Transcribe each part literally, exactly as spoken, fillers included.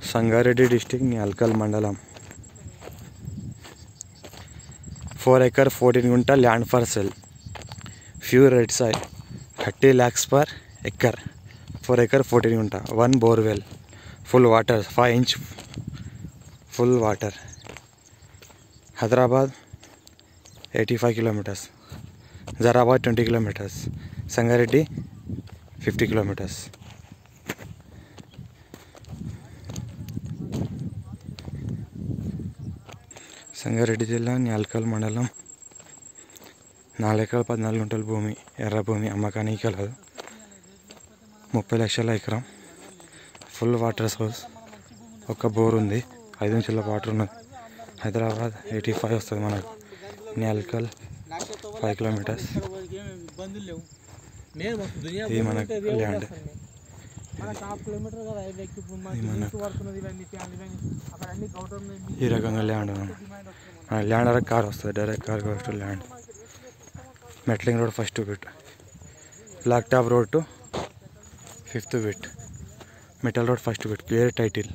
Sangareddy district Nyalkal mandal. Four acre fourteen gunta land for sale. Pure red soil. Thirty lakhs per acre. Four acre fourteen gunta. One borewell. Full water. Five inch full water. Hyderabad eighty five kilometres. Zaheerabad twenty kilometres. Sangareddy fifty kilometres. Sangareddy జిల్లా న్యాల్కల్ మండలం. నాలుగు ఎకరాల పద్నాలుగు గుంటల భూమి, ఎర్ర భూమి, అమ్మకానికి కలదు. ముప్పై లక్షల ఎకరం. Full water source. ఒక బోర్ ఉంది. ఐదు ఇంచుల వాటర్ ఉన్నది. హైదరాబాద్ ఎయిటీ ఫైవ్ వస్తుంది మనకు. Nyalkal five kilometres. ఇది మనకు ల్యాండ్. ఈ రకంగా ల్యాండ్ ల్యాండ్ వరకు కార్ వస్తుంది. Direct car first land. Metalling road first bit. Black top road to fifth bit. Metal road first bit. Clear title.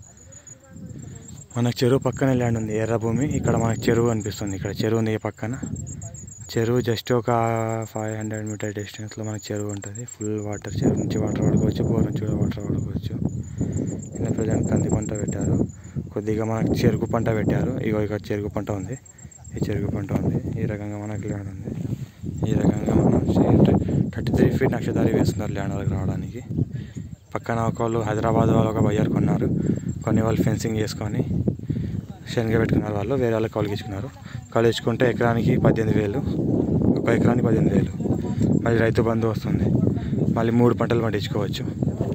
మనకు చెరువు పక్కనే ల్యాండ్ ఉంది. ఎర్ర భూమి. ఇక్కడ మనకు చెరువు అనిపిస్తుంది. ఇక్కడ చెరువు ఉంది. పక్కన చెరువు జస్ట్ ఒక ఫైవ్ హండ్రెడ్ మీటర్ డిస్టెన్స్లో మనకు చెరువు ఉంటుంది. Full water. చెరువు నుంచి వాటర్ వాడుకోవచ్చు. బోర్ నుంచి కూడా వాటర్ వాడుకోవచ్చు. ఇలా ప్రజెంట్ కంది పంట పెట్టారు. కొద్దిగా మనకు చెరుకు పంట పెట్టారు. ఇగో ఇక్కడ చెరుకు పంట ఉంది. ఈ చెరుకు పంట ఉంది. ఈ రకంగా మనకు ల్యాండ్ ఉంది. ఈ రకంగా మనం థర్టీ త్రీ ఫీట్ నక్షదారి వేస్తున్నారు ల్యాండ్ వరకు రావడానికి. పక్కన ఒక వాళ్ళు హైదరాబాద్ వాళ్ళు ఒక బయ్యర్ కొన్నారు. కొన్ని వాళ్ళు ఫెన్సింగ్ చేసుకొని శనగ పెట్టుకున్నారు. వాళ్ళు వేరే వాళ్ళకి కౌలుకిచ్చుకున్నారు. కౌలుకిచ్చుకుంటే ఎకరానికి పద్దెనిమిది వేలు. ఒక ఎకరానికి పద్దెనిమిది వేలు. మళ్ళీ రైతు బంధు వస్తుంది. మళ్ళీ మూడు పంటలు పండించుకోవచ్చు.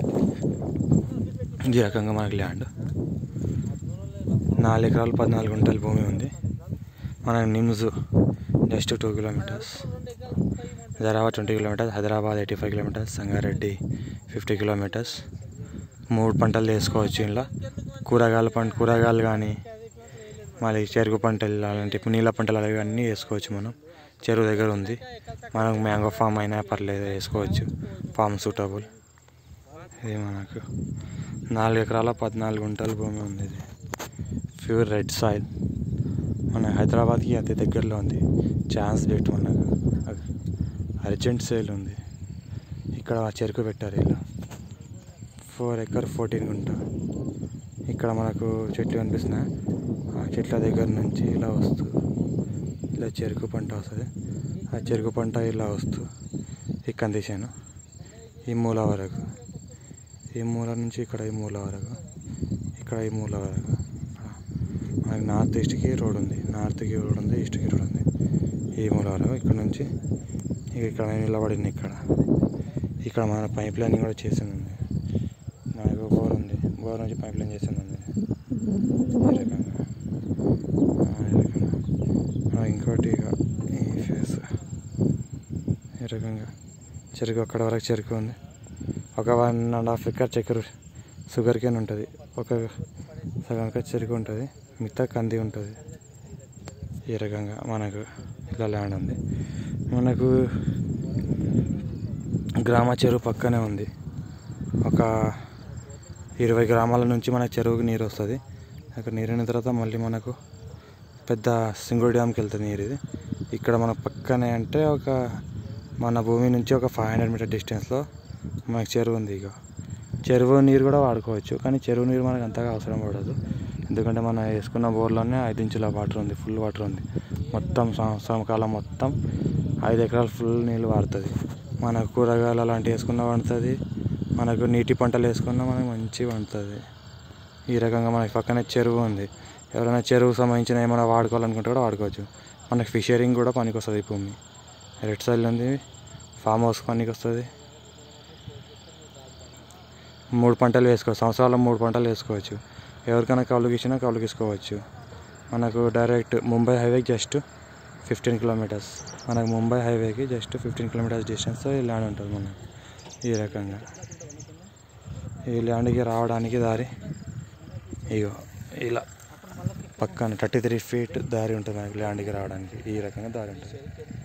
ఈ రకంగా మనకి ల్యాండ్. నాలుగు ఎకరాలు పద్నాలుగు గుంటల భూమి ఉంది. మన NIMZ just two kilometres. Zaheerabad twenty kilometres. Hyderabad eighty five kilometres. Sangareddy fifty kilometres. మూడు పంటలు వేసుకోవచ్చు. ఇలా కూరగాయల పంట కూరగాయలు కానీ మళ్ళీ చెరుకు పంటలు అలాంటి నీళ్ళ పంటలు అలాగే అన్నీ వేసుకోవచ్చు. మనం చెరువు దగ్గర ఉంది. మనకు మ్యాంగో ఫామ్ అయినా పర్లేదు, వేసుకోవచ్చు. Farm suitable. ఇది మనకు నాలుగు ఎకరాల పద్నాలుగు గుంటల భూమి ఉంది. ఇది ప్యూర్ రెడ్ సాయిల్. మన హైదరాబాద్కి అతి దగ్గరలో ఉంది. ఛాన్స్ రేట్ మనకు అర్జెంట్ సేల్ ఉంది. ఇక్కడ చెరుకు పెట్టారు. ఇలా ఫోర్ ఎకర్ ఫోర్టీన్ గుంట. ఇక్కడ మనకు చెట్లు కనిపిస్తున్నాయి. ఆ చెట్ల దగ్గర నుంచి ఇలా వస్తూ ఇలా చెరుకు పంట వస్తుంది. ఆ చెరుకు పంట ఇలా వస్తూ ఇక్కడ తీసాను. ఈ మూల వరకు, ఈ మూల నుంచి ఇక్కడ ఈ మూల వరకు, ఇక్కడ ఈ మూల వరకు. మనకి నార్త్ ఈస్ట్కి రోడ్ ఉంది. నార్త్కి రోడ్ ఉంది. ఈస్ట్కి రోడ్ ఉంది. ఈ మూల వరకు. ఇక్కడ నుంచి ఇక్కడ నిలబడింది. ఇక్కడ ఇక్కడ మన పైప్ లైనింగ్ కూడా చేసింది. నాకు బోర్ ఉంది. బోర్ నుంచి పైప్ లైన్ చేసింది. ఈ రకంగా ఇంకోటి ఈ ఫేస్ ఈ రకంగా చెరుకు అక్కడ వరకు చెరుకు ఉంది. ఒక వన్ అండ్ హాఫ్ ఎకర్ చెక్కరు షుగర్ కేన్ ఉంటుంది. ఒక సగం ఎకర్ చెరుకు ఉంటుంది. మిగతా కంది ఉంటుంది. ఈ రకంగా మనకు ఇలా ల్యాండ్ ఉంది. మనకు గ్రామ చెరువు పక్కనే ఉంది. ఒక ఇరవై గ్రామాల నుంచి మన చెరువుకి నీరు వస్తుంది. అక్కడ నీరు అయిన తర్వాత మళ్ళీ మనకు పెద్ద సింగూరు డ్యామ్కి వెళ్తుంది నీరు. ఇది ఇక్కడ మన పక్కనే అంటే ఒక మన భూమి నుంచి ఒక ఫైవ్ హండ్రెడ్ మీటర్ డిస్టెన్స్లో మనకు చెరువు ఉంది. ఇక చెరువు నీరు కూడా వాడుకోవచ్చు. కానీ చెరువు నీరు మనకు అంతగా అవసరం పడదు. ఎందుకంటే మనం వేసుకున్న బోర్లోనే ఐదు ఇంచుల వాటర్ ఉంది. ఫుల్ వాటర్ ఉంది. మొత్తం సంవత్సరం కాలం మొత్తం ఐదు ఎకరాలు ఫుల్ నీళ్ళు వాడుతుంది. మనకు కూరగాయలు అలాంటివి వేసుకున్న వండుతుంది. మనకు నీటి పంటలు వేసుకున్నా మనకు మంచిగా వండుతుంది. ఈ రకంగా మనకి పక్కనే చెరువు ఉంది. ఎవరైనా చెరువు సంబంధించిన ఏమైనా వాడుకోవాలనుకుంటే కూడా వాడుకోవచ్చు. మనకి ఫిషరింగ్ కూడా పనికి వస్తుంది. ఈ భూమి రెడ్ సైల్ ఉంది. ఫామ్ హౌస్ పనికి వస్తుంది. మూడు పంటలు వేసుకోవచ్చు. సంవత్సరాల్లో మూడు పంటలు వేసుకోవచ్చు. ఎవరికైనా కౌలుకి ఇచ్చినా కౌలుకి ఇసుకోవచ్చు. మనకు డైరెక్ట్ ముంబై హైవేకి జస్ట్ ఫిఫ్టీన్ కిలోమీటర్స్. మనకు ముంబై హైవేకి జస్ట్ ఫిఫ్టీన్ కిలోమీటర్స్ డిస్టెన్స్లో ఈ ల్యాండ్ ఉంటుంది మనకు. ఈ రకంగా ఈ ల్యాండ్కి రావడానికి దారి ఇగో ఇలా పక్కన థర్టీ త్రీ ఫీట్ దారి ఉంటుంది మనకి ల్యాండ్కి రావడానికి. ఈ రకంగా దారి ఉంటుంది.